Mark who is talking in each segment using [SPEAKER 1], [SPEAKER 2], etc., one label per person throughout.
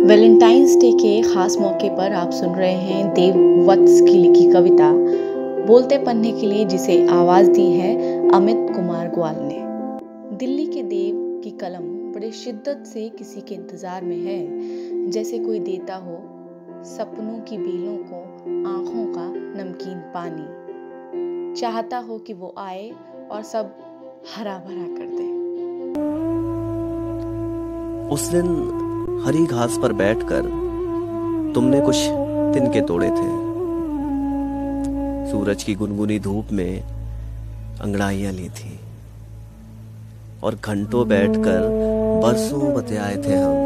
[SPEAKER 1] Valentine's day के खास मौके पर आप सुन रहे हैं देव वत्स की लिखी कविता बोलते पन्ने के लिए, जिसे आवाज दी है अमित कुमार ग्वाल ने। दिल्ली के देव की कलम बड़े शिद्दत से किसी के इंतजार में है, जैसे कोई देता हो सपनों की बेलों को आंखों का नमकीन पानी, चाहता हो कि वो आए और सब हरा भरा कर दे।
[SPEAKER 2] उस दिन हरी घास पर बैठकर तुमने कुछ तिनके तोड़े थे। सूरज की गुनगुनी धूप में अंगड़ाइयां ली थी और घंटों बैठकर बरसों बतियाए थे हम।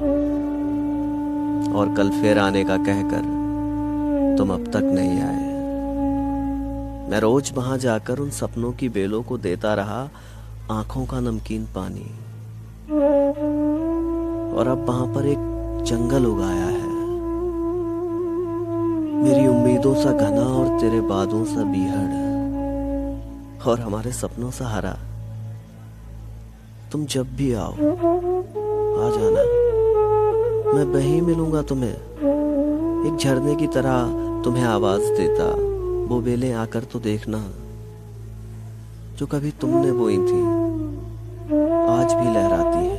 [SPEAKER 2] और कल फिर आने का कहकर तुम अब तक नहीं आए। मैं रोज वहां जाकर उन सपनों की बेलों को देता रहा आंखों का नमकीन पानी। और अब वहां पर एक जंगल उगाया है, मेरी उम्मीदों सा घना और तेरे बादों सा बीहड़, और हमारे सपनों सा हरा। तुम जब भी आओ आ जाना, मैं वहीं मिलूंगा तुम्हें। एक झरने की तरह तुम्हें आवाज देता, वो बेलें आकर तो देखना जो कभी तुमने बोई थी आज भी लहराती है।